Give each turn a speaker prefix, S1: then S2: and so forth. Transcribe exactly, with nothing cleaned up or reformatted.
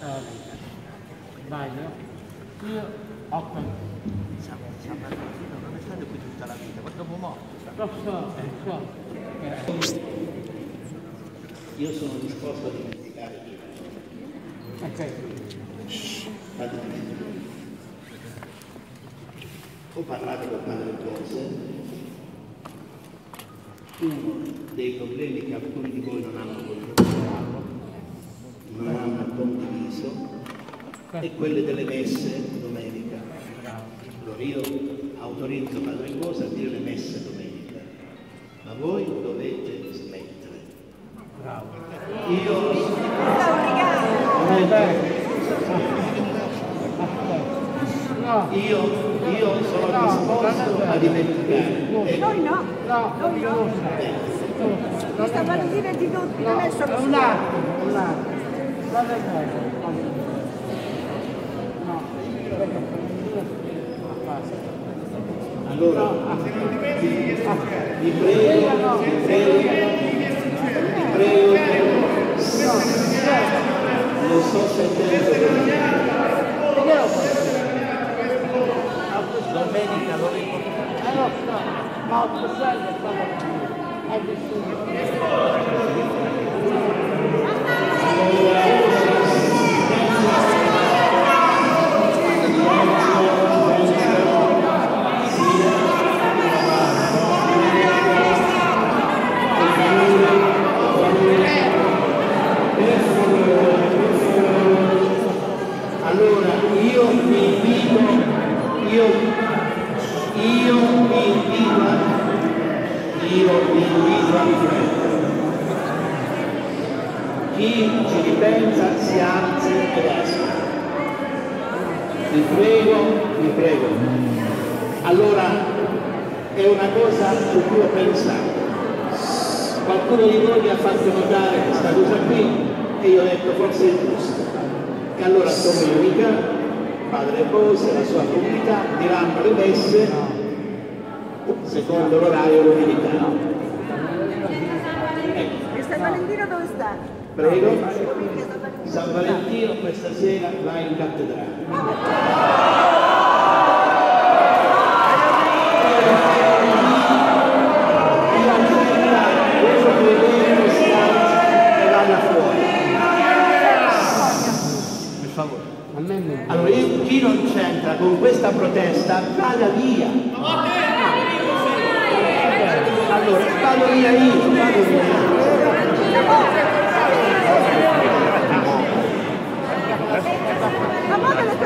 S1: Sbaglio? Io ho capito.
S2: Siamo non è stato qui tutta la vita, ma dopo morto.
S1: Lo so, so.
S2: Io sono disposto a dimenticare tutto.
S1: Ok.
S2: Fate ho parlato con Padre Bose. Uno dei problemi che alcuni di voi non hanno voluto non hanno condiviso è quello delle messe domenica. Allora io autorizzo Padre Bose a dire le messe domenica, ma voi dovete smettere.
S1: Bravo.
S2: Io io, io sono disposto a dimenticare.
S3: Noi no,
S1: No,
S3: noi
S1: io
S3: no.
S1: non so.
S3: Questa mattina di tutti, non è solo
S1: un attimo, un attimo. Non è vero. No,
S2: allora vi, vi prego, vi prego, vi prego, lo sto sentendo. Domenica lo ricordo.
S1: Eh lo so, ma ho pensato che stavo qui. È vissuto.
S2: Allora io vi invito, io, io vi invito, io vi invito a riflettere. Chi ci ripensa si alzi ed esca. Vi prego, vi prego. Allora è una cosa su cui ho pensato. Qualcuno di voi mi ha fatto notare questa cosa qui e io ho detto forse è giusto. E allora domenica Padre Bose e la sua comunità diranno le messe secondo l'orario domenicano. Ecco.
S3: E San Valentino dove sta?
S2: Prego. San Valentino questa sera va in cattedrale. Allora io, chi non c'entra con questa protesta vada via. Allora vado via io, vado via io.